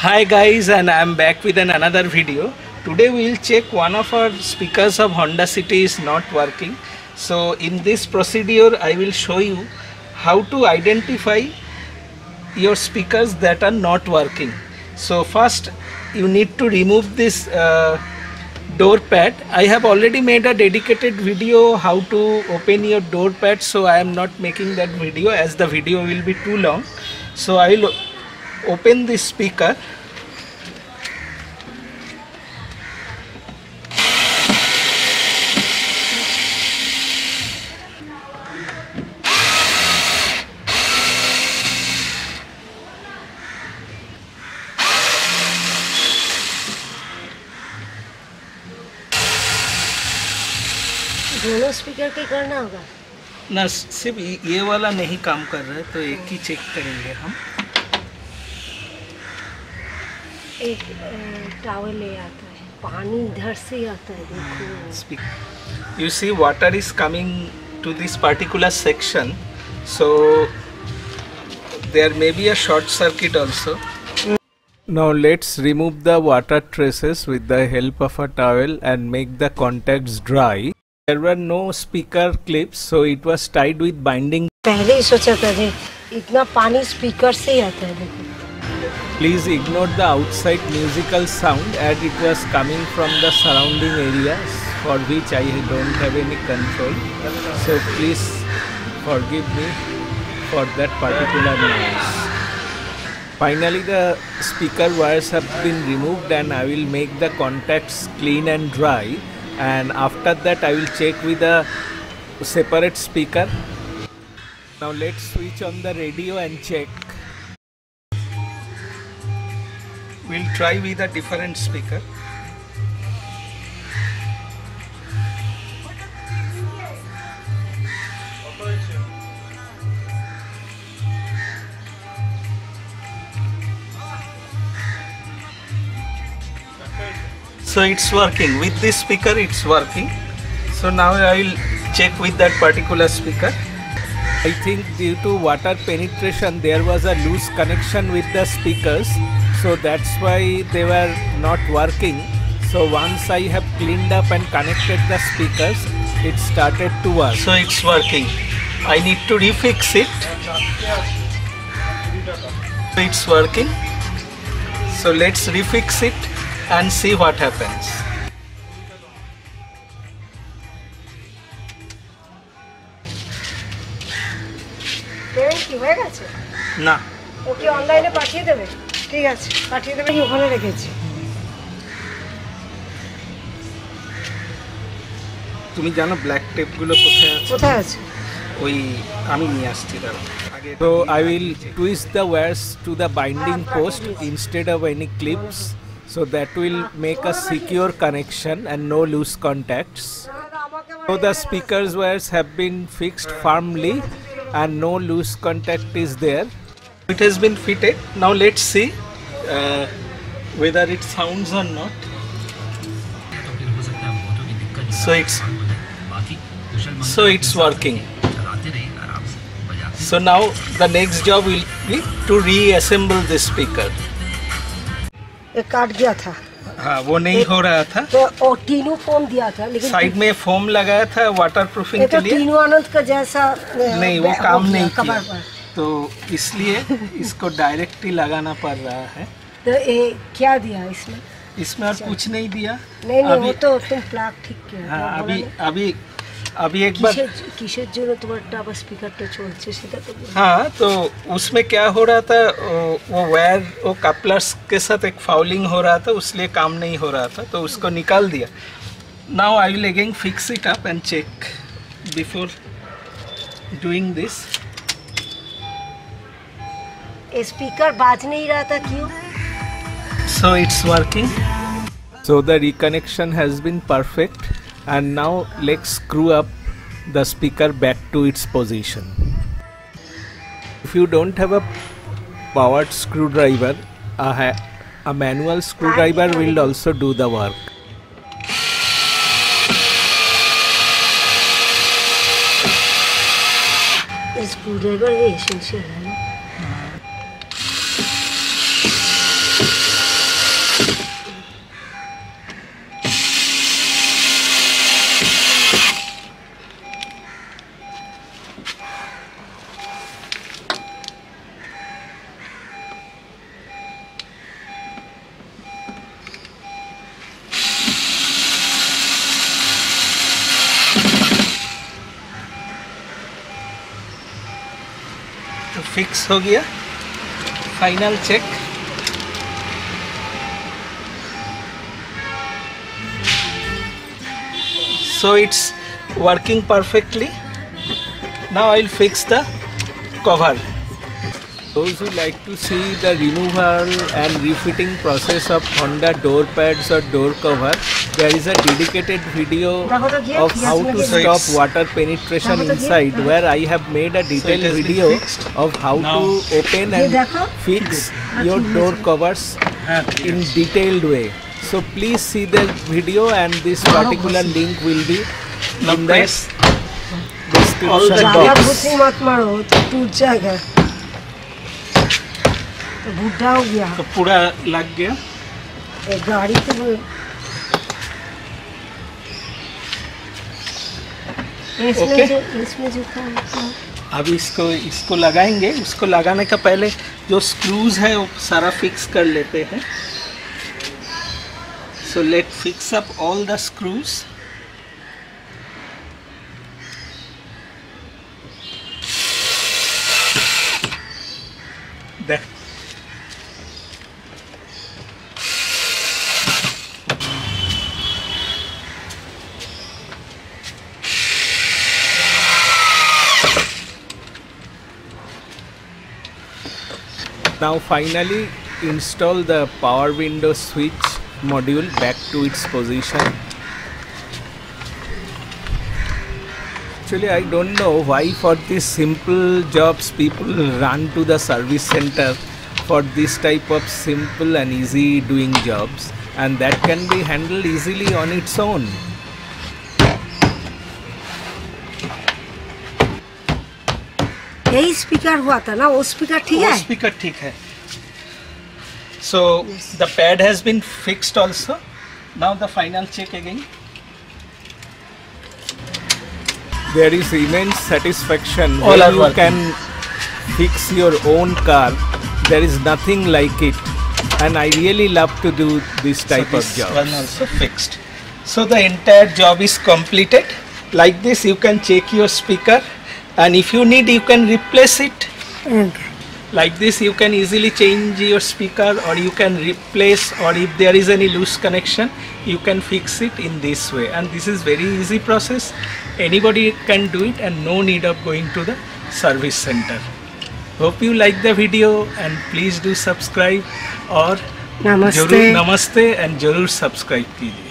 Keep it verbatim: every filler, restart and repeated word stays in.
Hi guys, and I am back with an another video. Today we will check one of our speakers of Honda City is not working. So in this procedure I will show you how to identify your speakers that are not working. So first you need to remove this uh, door pad. I have already made a dedicated video how to open your door pad, so I am not making that video as the video will be too long. So I will open this speaker. दोनों speaker के करना होगा ना, सिर्फ ये वाला नहीं काम कर रहा है तो एक ही चेक करेंगे हम. एक टॉवल ले आता है, पानी इधर से आता है. देखो, you see water is coming to this particular section, so there may be a short circuit also. Now let's remove the water traces with the help of a towel and make the contacts dry. There were no speaker clips, so it was tied with binding. पहले ही सोचा था इतना पानी speaker से ही आता है. देखो, Please ignore the outside musical sound as it was coming from the surrounding areas for which I don't have any control. So please forgive me for that particular noise. Finally the speaker wires have been removed and I will make the contacts clean and dry. And after that I will check with a separate speaker. Now let's switch on the radio and check. We'll try with a different speaker. So it's working with this speaker, it's working. So now I will check with that particular speaker. I think due to water penetration there was a loose connection with the speakers, so that's why they were not working. So once I have cleaned up and connected the speakers, it started to work. So it's working. I need to refix it. It's working. So let's refix it and see what happens. Payment কি হয়ে গেছে? না, ওকে অনলাইনে পাঠিয়ে দেবে. ঠিক আছে, পাঠিয়ে দেবে. ওখানে রেখেছি. তুমি জানো ব্ল্যাক টেপ গুলো কোথায় আছে? কোথায় আছে? ওই আমি নিয়ে আসছি দাঁড়াও. So I will twist the wires to the binding post instead of any clips. So that will make a secure connection and no loose contacts. So the speakers wires have been fixed firmly and no loose contact is there. It has been fitted. Now let's see uh, whether it sounds or not. So it's so it's working. So now the next job will be to reassemble this speaker. एक काट गया था. हाँ, वो नहीं हो रहा था. तो और तीनों फोम दिया था, लेकिन साइड में फोम लगाया था वाटर प्रूफिंग के तो लिए. तीनों अनंत का जैसा नहीं, वो काम नहीं किया, पर. तो इसलिए इसको डायरेक्ट ही लगाना पड़ रहा है. तो ये क्या दिया इसमें? इसमें और कुछ नहीं दिया. नहीं नहीं, वो तो तुम प्लग ठीक किया. हाँ, अभी अभी अभी एक बार किसের জন্য তোমার ডাবল স্পিকারটা চলছে সেটা তো. हाँ, तो उसमें क्या हो रहा था, वो वायर वो कपलर्स के साथ एक फाउलिंग हो रहा था, उसलिए काम नहीं हो रहा था, तो उसको निकाल दिया. Now I will again fix it up and check before doing this. Speaker बाज नहीं रहा था, क्यों? So it's working. So the reconnection has been perfect, and now let's screw up the speaker back to its position. If you don't have a powered screwdriver, a, a manual screwdriver will also do the work. Screwdriver is essential. Fix हो गया. Final check. So it's working perfectly. Now I'll fix the cover. Those who like to see the removal and refitting process of Honda door pads or door cover, there is a dedicated video of how to stop water penetration inside, where I have made a detailed video of how to open and fix your door covers in detailed way. So please see the video, and this particular link will be in the description box. तो बुढ़ा हो गया तो पूरा लग गया. एक गाड़ी तो इसमें okay. जो इसमें जो था अब इसको इसको लगाएंगे. इसको लगाने का पहले जो स्क्रूज है वो सारा फिक्स कर लेते हैं. So let fix up all the screws. That now finally install the power window switch module back to its position. Actually, I don't know why for these simple jobs people run to the service center for this type of simple and easy doing jobs, and that can be handled easily on its own. यही speaker हुआ था ना, वो speaker ठीक है. वो speaker ठीक है. So the pad has been fixed also. Now the final check again. There is immense satisfaction when you can fix your own car. There is nothing like it, and I really love to do this type so this of job. One also fixed. So the entire job is completed. Like this, you can check your speaker, and if you need, you can replace it. Okay. Like this, you can easily change your speaker, or you can replace, or if there is any loose connection, you can fix it in this way. And this is very easy process. Anybody can do it, and no need of going to the service center. Hope you like the video, and please do subscribe, और नमस्ते जरूर नमस्ते and जरूर subscribe कीजिए.